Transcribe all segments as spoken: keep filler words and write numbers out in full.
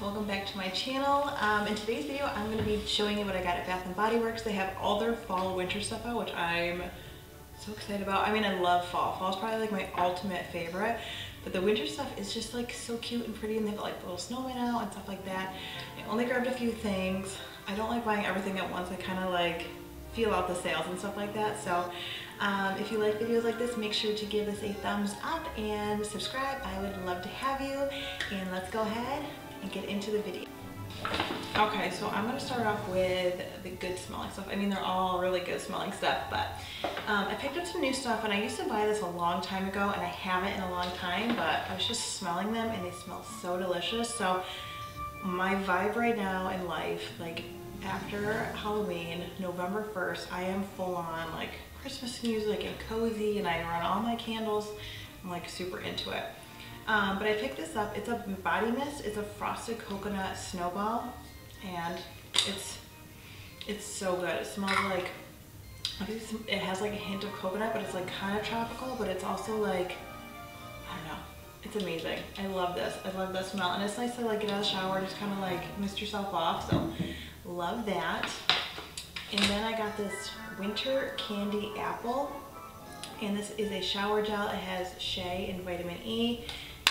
welcome back to my channel. Um, in today's video I'm going to be showing you what I got at Bath and Body Works. They have all their fall winter stuff out, which I'm so excited about. I mean, I love fall. Fall is probably like my ultimate favorite, but the winter stuff is just like so cute and pretty, and they've got like little snowmen out and stuff like that. I only grabbed a few things. I don't like buying everything at once. I kind of like feel out the sales and stuff like that. So um, if you like videos like this, make sure to give this a thumbs up and subscribe. I would love to have you, and let's go ahead and get into the video. Okay, so I'm going to start off with the good smelling stuff. I mean, they're all really good smelling stuff, but um, I picked up some new stuff, and I used to buy this a long time ago, and I haven't in a long time, but I was just smelling them and they smell so delicious. So my vibe right now in life, like after Halloween, November first, I am full on like Christmas music and cozy, and I run all my candles. I'm like super into it. Um, but I picked this up. It's a body mist. It's a frosted coconut snowball, and it's it's so good. It smells like, it has like a hint of coconut, but it's like kind of tropical, but it's also like, I don't know. It's amazing. I love this. I love the smell, and it's nice to like get out of the shower and just kind of like mist yourself off. So love that. And then I got this winter candy apple, and this is a shower gel. It has shea and vitamin E.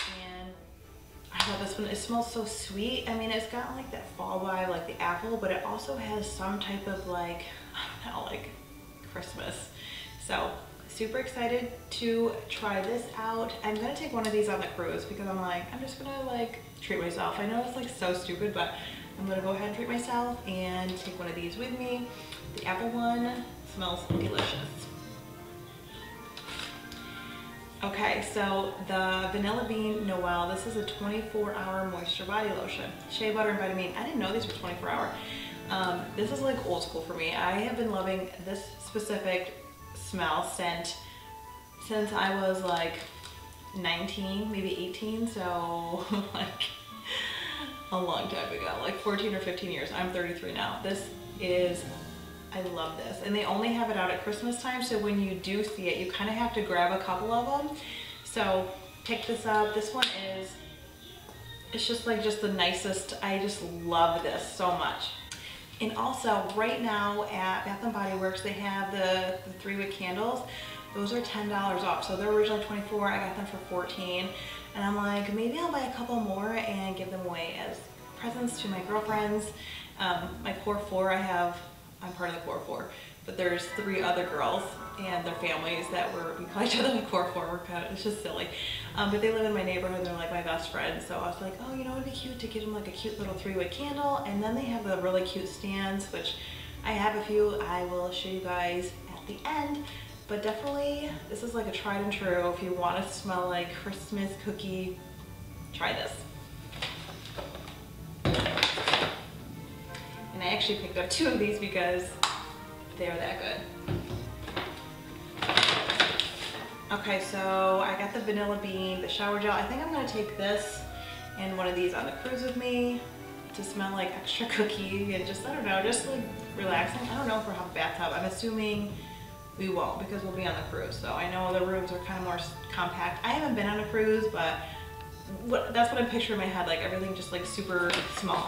I love this one. It smells so sweet. I mean, it's got like that fall vibe, like the apple, but it also has some type of like, I don't know, like Christmas. So super excited to try this out. I'm gonna take one of these on the cruise because I'm like, I'm just gonna like treat myself. I know it's like so stupid, but I'm gonna go ahead and treat myself and take one of these with me. The apple one smells delicious. Okay, so the Vanilla Bean Noel, this is a twenty-four hour moisture body lotion. Shea butter and vitamin. I didn't know these were twenty-four hour. Um, this is like old school for me. I have been loving this specific smell scent since I was like nineteen, maybe eighteen, so like a long time ago, like fourteen or fifteen years. I'm thirty-three now. This is, I love this, and they only have it out at Christmas time, so when you do see it, you kind of have to grab a couple of them. So pick this up. This one is, it's just like just the nicest. I just love this so much. And also right now at Bath and Body Works, they have the, the three wick candles. Those are ten dollars off. So they're originally twenty-four. I got them for fourteen, and I'm like, maybe I'll buy a couple more and give them away as presents to my girlfriends. Um, my core four, I have. I'm part of the core four, but there's three other girls and their families that were, we call each other the core four. We're kind of, it's just silly. Um, but they live in my neighborhood and they're like my best friends. So I was like, oh, you know, it'd be cute to get them like a cute little three wick candle. And then they have the really cute stands, which I have a few. I will show you guys at the end. But definitely, this is like a tried and true. If you want to smell like Christmas cookie, try this. And I actually picked up two of these because they are that good. Okay, so I got the Vanilla Bean, the shower gel. I think I'm gonna take this and one of these on the cruise with me to smell like extra cookie and just, I don't know, just like relaxing. I don't know if we'll have a bathtub. I'm assuming we won't because we'll be on the cruise. So I know the rooms are kind of more compact. I haven't been on a cruise, but what, that's what I'm picturing in my head, like everything just like super small.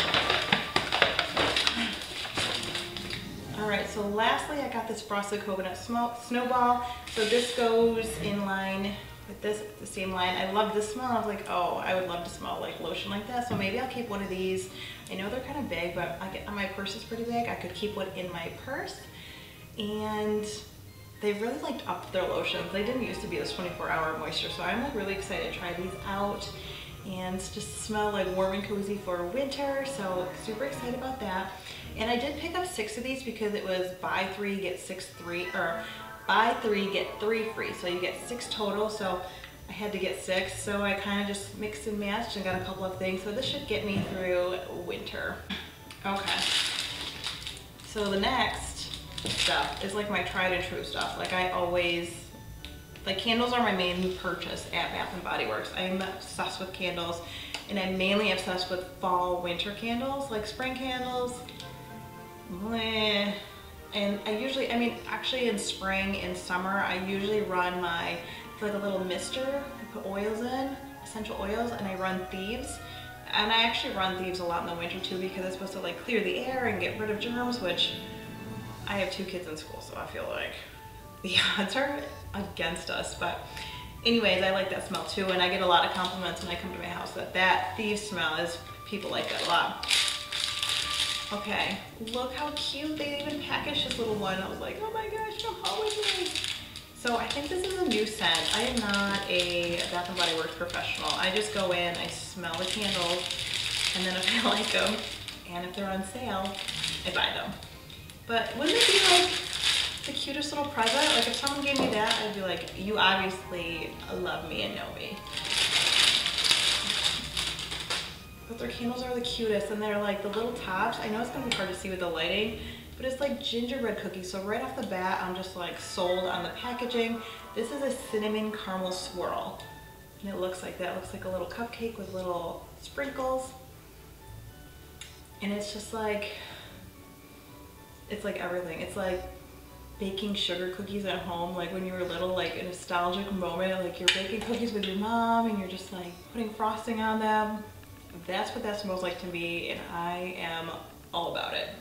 Alright, so lastly I got this frosted coconut snowball. So this goes in line with this, the same line. I love this smell. I was like, oh, I would love to smell like lotion like that. So maybe I'll keep one of these. I know they're kind of big, but I get, my purse is pretty big. I could keep one in my purse. And they really like upped their lotions. They didn't used to be this twenty-four hour moisture. So I'm like really excited to try these out and just smell like warm and cozy for winter. So super excited about that. And I did pick up six of these because it was buy three, get six three, or buy three, get three free. So you get six total, so I had to get six. So I kind of just mixed and matched and got a couple of things. So this should get me through winter. Okay. So the next stuff is like my tried and true stuff. Like I always, like candles are my main purchase at Bath and Body Works. I'm obsessed with candles, and I'm mainly obsessed with fall winter candles, like spring candles. And I usually, I mean, actually in spring and summer, I usually run my, like a little mister, I put oils in, essential oils, and I run Thieves. and I actually run these a lot in the winter too because it's supposed to like clear the air and get rid of germs, which I have two kids in school, so I feel like the odds are against us. But anyways, I like that smell too, and I get a lot of compliments when I come to my house that that thieves smell is, people like that a lot. Okay, look how cute they even packaged this little one. I was like, oh my gosh, come home with me. So I think this is a new scent. I am not a Bath and Body Works professional. I just go in, I smell the candles, and then if I like them, and if they're on sale, I buy them. But wouldn't it be like the cutest little present? Like if someone gave me that, I'd be like, you obviously love me and know me. But their candles are the cutest, and they're like the little tops. I know it's gonna be hard to see with the lighting, but it's like gingerbread cookies. So right off the bat, I'm just like sold on the packaging. This is a cinnamon caramel swirl, and it looks like that. It looks like a little cupcake with little sprinkles, and it's just like, it's like everything. It's like baking sugar cookies at home, like when you were little, like a nostalgic moment, like you're baking cookies with your mom and you're just like putting frosting on them. That's what that smells like to me, and I am all about it.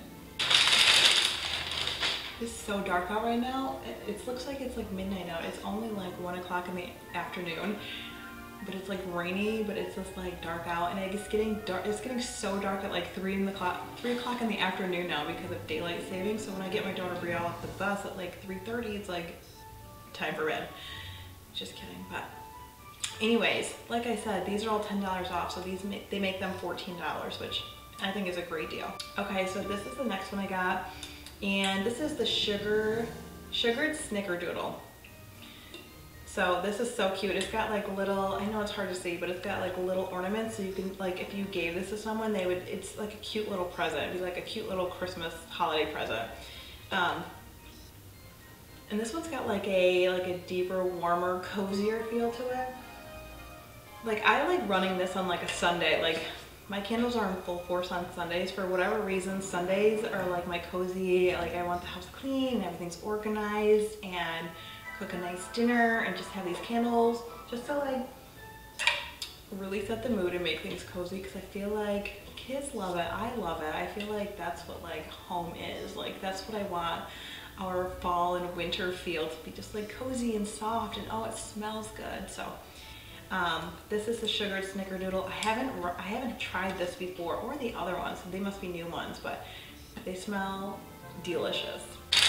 It's so dark out right now. It, it looks like it's like midnight out. It's only like one o'clock in the afternoon, but it's like rainy, but it's just like dark out, and it's getting dark. It's getting so dark at like three in the clock, three o'clock in the afternoon now because of daylight savings. So when I get my daughter Brielle off the bus at like three thirty, it's like time for bed. Just kidding, but anyways, like I said, these are all ten dollars off. So these make, they make them fourteen dollars, which I think is a great deal. Okay, so this is the next one I got, and this is the sugar sugared snickerdoodle. So this is so cute. It's got like little, I know it's hard to see, but it's got like little ornaments. So you can, like, if you gave this to someone, they would, it's like a cute little present. It'd be like a cute little Christmas holiday present. Um, and this one's got like a, like a deeper, warmer, cozier feel to it. Like I like running this on like a Sunday. Like my candles are in full force on Sundays. For whatever reason, Sundays are like my cozy, like I want the house clean and everything's organized, and cook a nice dinner and just have these candles just to like really set the mood and make things cozy, because I feel like kids love it, I love it. I feel like that's what like home is. Like that's what I want our fall and winter feel to be, just like cozy and soft, and oh, it smells good. So um, this is the sugared snickerdoodle. I haven't I haven't tried this before, or the other ones. They must be new ones, but they smell delicious.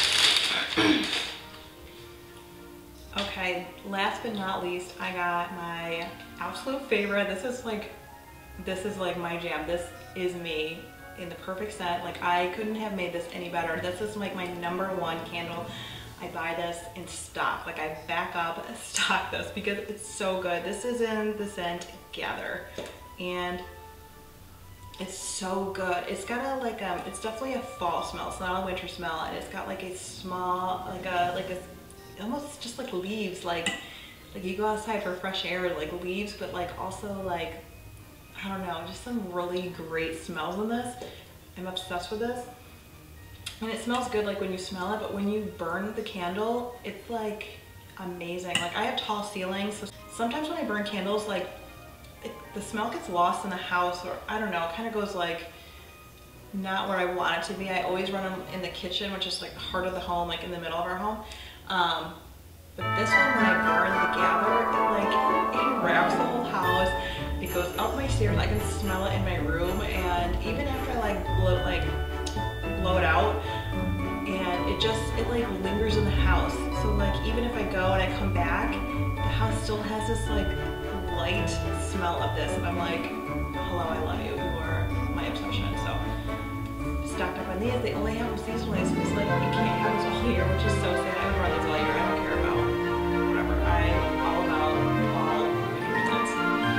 Okay, last but not least, I got my absolute favorite. This is like, this is like my jam. This is me in the perfect scent. Like I couldn't have made this any better. This is like my number one candle. I buy this in stock. Like I back up and stock this because it's so good. This is in the scent Gather, and it's so good. It's got a like um, it's definitely a fall smell. It's not a winter smell, and it's got like a small, like a like a almost just like leaves, like like you go outside for fresh air, like leaves, but like also like, I don't know, just some really great smells in this. I'm obsessed with this, and it smells good like when you smell it, but when you burn the candle, it's like amazing. Like I have tall ceilings, so sometimes when I burn candles, like it, the smell gets lost in the house, or I don't know, it kind of goes like not where I want it to be. I always run them in the kitchen, which is like the heart of the home, like in the middle of our home. Um, but this one, when I burn the Gather, it like, it wraps the whole house. It goes up my stairs. I can smell it in my room, and even after I like blow, like blow it out, and it just, it like lingers in the house. So like even if I go and I come back, the house still has this like light smell of this, and I'm like, hello, I love you. You are my obsession. So stocked up on these. They only have them seasonally, so it's like you can't have this all year, which is so sad. I would run this all year. I don't care about whatever. I'm all about fall winter scents,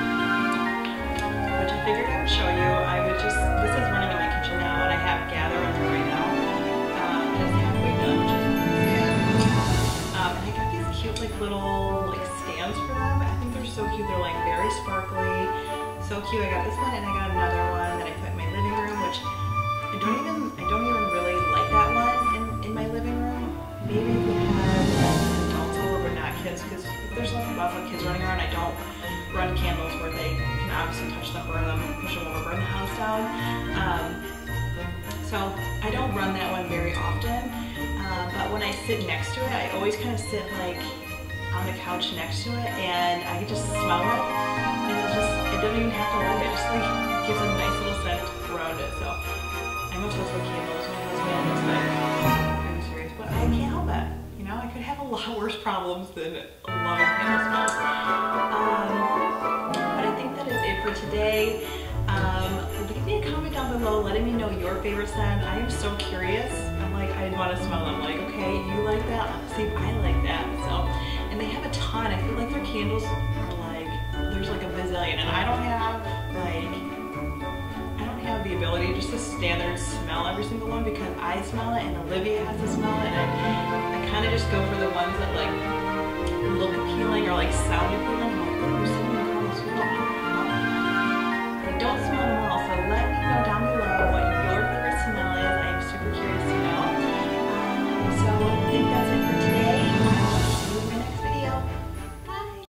which I figured I would show you. I would just, this is running in my kitchen now, and I have Gather on there right now. Um, and it's halfway done, which is good. Um, and I got these cute like little like stands for them. I think they're so cute. They're like very sparkly, so cute. I got this one, and I got another one that I put in my living room, which I don't even, I don't even really like that one in, in my living room. Maybe if we had adults over, but not kids, because there's nothing about with kids running around. I don't run candles where they can obviously touch them, burn them, push them over very often, uh, but when I sit next to it, I always kind of sit like on the couch next to it, and I can just smell it, and it's just, it doesn't even have to light, it just like gives a nice little scent around it. So I'm obsessed with candles. My husband is like very serious, but I can't help it. You know, I could have a lot worse problems than loving candle smells. Um, but I think that is it for today. Um, leave me a comment down below letting me know your favorite scent. I am so curious. I'm like, I want to smell them. Like, okay, you like that? Let's see if I like that. So, and they have a ton. I feel like their candles are like, there's like a bazillion, and I don't have like, I don't have the ability just to stand there and smell every single one because I smell it and Olivia has to smell it, and I, I kind of just go for the ones that like look appealing or like sound appealing.